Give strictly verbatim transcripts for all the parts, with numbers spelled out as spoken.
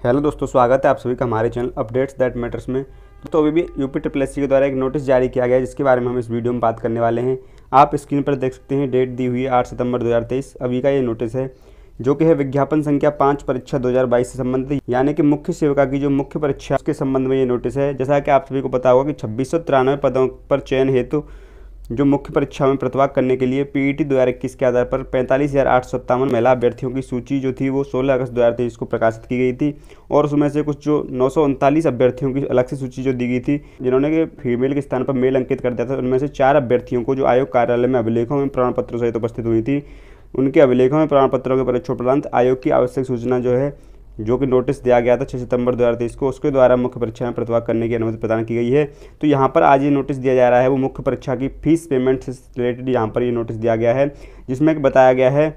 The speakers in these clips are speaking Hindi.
हेलो दोस्तों, स्वागत है आप सभी का हमारे चैनल अपडेट्स दैट मैटर्स में। तो अभी भी यूपी ट्रिपल एस सी के द्वारा एक नोटिस जारी किया गया है, जिसके बारे में हम इस वीडियो में बात करने वाले हैं। आप स्क्रीन पर देख सकते हैं, डेट दी हुई है आठ सितंबर दो हज़ार तेईस। अभी का ये नोटिस है, जो कि है विज्ञापन संख्या पाँच परीक्षा दो हज़ार बाईस से संबंधित, यानी कि मुख्य सेविका की जो मुख्य परीक्षा उसके संबंध में ये नोटिस है। जैसा कि आप सभी को पता होगा कि छब्बीस सौ तिरानवे पदों पर चयन हेतु जो मुख्य परीक्षा में प्रतिभाग करने के लिए पीईटी दो हज़ार इक्कीस के आधार पर पैंतालीस हज़ार आठ सौ सत्तावन महिला अभ्यर्थियों की सूची जो थी वो सोलह अगस्त दो हज़ार तेईस को प्रकाशित की गई थी। और उसमें से कुछ जो नौ सौ उनतालीस अभ्यर्थियों की अलग से सूची जो दी गई थी, जिन्होंने कि फीमेल के स्थान पर मेल अंकित कर दिया था, उनमें से चार अभ्यर्थियों को जो आयोग कार्यालय में अभिलेखों में प्रमाण पत्रों सहित उपस्थित हुई थी, उनके अभिलेखों में प्रमाण पत्रों के परीक्षोपरांत आयोग की आवश्यक सूचना जो है जो कि नोटिस दिया गया था छह सितंबर दो हज़ार तेईस को, उसके द्वारा मुख्य परीक्षा में प्रतिभाग करने की अनुमति प्रदान की गई है। तो यहाँ पर आज ये नोटिस दिया जा रहा है, वो मुख्य परीक्षा की फीस पेमेंट से रिलेटेड यहाँ पर ये नोटिस दिया गया है, जिसमें बताया गया है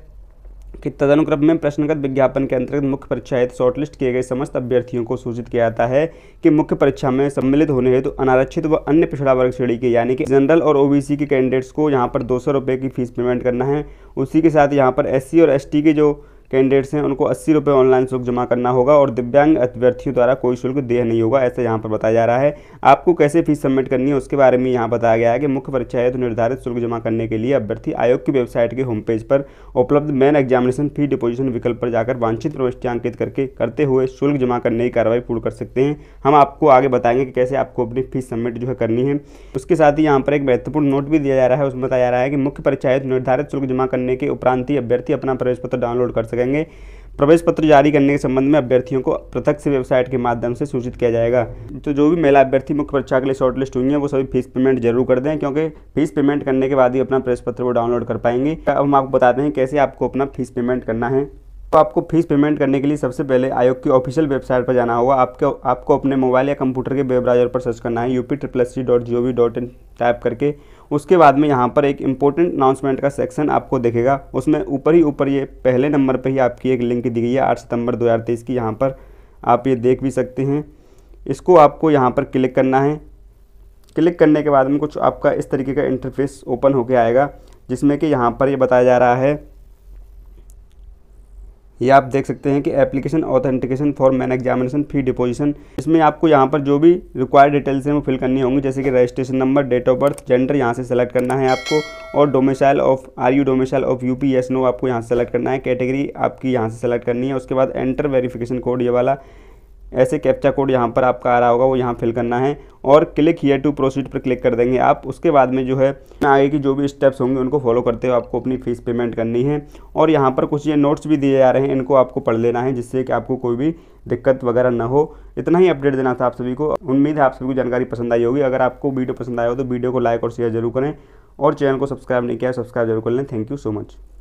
कि तदनुक्रम में प्रश्नगत विज्ञापन के अंतर्गत मुख्य परीक्षा हेतु शॉर्टलिस्ट किए गए समस्त अभ्यर्थियों को सूचित किया जाता है कि मुख्य परीक्षा में सम्मिलित होने हेतु तो अनारक्षित व अन्य पिछड़ा वर्ग श्रेणी के यानी कि जनरल और ओबीसी के कैंडिडेट्स को यहाँ पर दो सौ रुपये की फीस पेमेंट करना है। उसी के साथ यहाँ पर एससी और एसटी के जो कैंडिडेट्स हैं उनको अस्सी रुपये ऑनलाइन शुल्क जमा करना होगा और दिव्यांग अभ्यर्थियों द्वारा कोई शुल्क देय नहीं होगा, ऐसा यहाँ पर बताया जा रहा है। आपको कैसे फीस सबमिट करनी है उसके बारे में यहाँ बताया गया है कि मुख्य परीक्षा हेतु तो निर्धारित शुल्क जमा करने के लिए अभ्यर्थी आयोग की वेबसाइट के होम पेज पर उपलब्ध मेन एग्जामिनेशन फी डिपोजिशन विकल्प पर जाकर वांछित प्रविष्टि अंकित करके करते हुए शुल्क जमा करने की कार्रवाई पूर्ण कर सकते हैं। हम आपको आगे बताएंगे कि कैसे आपको अपनी फीस सबमिट जो है करनी है। उसके साथ ही यहाँ पर एक महत्वपूर्ण नोट भी दिया जा रहा है, उसमें बताया जा रहा है कि मुख्य परीक्षा हेतु निर्धारित शुल्क जमा करने के उपरांत ही अभ्यर्थी अपना प्रवेश पत्र डाउनलोड कर सकेंगे। प्रवेश पत्र जारी करने के संबंध में अभ्यर्थियों को पृथक से वेबसाइट के माध्यम से सूचित किया जाएगा। तो जो भी महिला अभ्यर्थी मुख्य परीक्षा के लिए शॉर्टलिस्ट हुई हैं वो सभी फीस पेमेंट जरूर कर दें, क्योंकि फीस पेमेंट करने के बाद ही अपना प्रवेश पत्र वो डाउनलोड कर पाएंगे। अब हम आपको बताते हैं कैसे आपको अपना फीस पेमेंट करना है। तो आपको फीस पेमेंट करने के लिए सबसे पहले आयोग की ऑफिशियल वेबसाइट पर जाना होगा। आपको आपको अपने मोबाइल या कंप्यूटर के वेब ब्राउज़र पर सर्च करना है UP triple S C dot G O V dot in type करके। उसके बाद में यहाँ पर एक इम्पोर्टेंट अनाउंसमेंट का सेक्शन आपको दिखेगा, उसमें ऊपर ही ऊपर ये पहले नंबर पर ही आपकी एक लिंक दी गई है आठ सितंबर दो हज़ार तेईस की। यहाँ पर आप ये देख भी सकते हैं। इसको आपको यहाँ पर क्लिक करना है। क्लिक करने के बाद में कुछ आपका इस तरीके का इंटरफेस ओपन होकर आएगा, जिसमें कि यहाँ पर ये बताया जा रहा है, ये आप देख सकते हैं कि application authentication for main examination fee deposition. इसमें आपको यहाँ पर जो भी रिक्वायर्ड डिटेल्स हैं वो फिल करनी होंगी, जैसे कि registration number, date of birth, gender यहाँ से सेलेक्ट करना है आपको, और domicile of are you domicile of UP yes no आपको यहाँ से सेलेक्ट करना है। कैटेगरी आपकी यहाँ से सेलेक्ट करनी है। उसके बाद एंटर वेरिफिकेशन कोड, ये वाला ऐसे कैप्चा कोड यहाँ पर आपका आ रहा होगा, वो यहाँ फिल करना है और क्लिक हियर टू प्रोसीड पर क्लिक कर देंगे आप। उसके बाद में जो है आगे की जो भी स्टेप्स होंगे उनको फॉलो करते हुए आपको अपनी फीस पेमेंट करनी है। और यहाँ पर कुछ ये नोट्स भी दिए जा रहे हैं, इनको आपको पढ़ लेना है, जिससे कि आपको कोई भी दिक्कत वगैरह ना हो। इतना ही अपडेट देना था आप सभी को। उम्मीद है आप सभी को जानकारी पसंद आई होगी। अगर आपको वीडियो पसंद आया हो तो वीडियो को लाइक और शेयर जरूर करें, और चैनल को सब्सक्राइब नहीं किया है सब्सक्राइब जरूर कर लें। Thank you so much.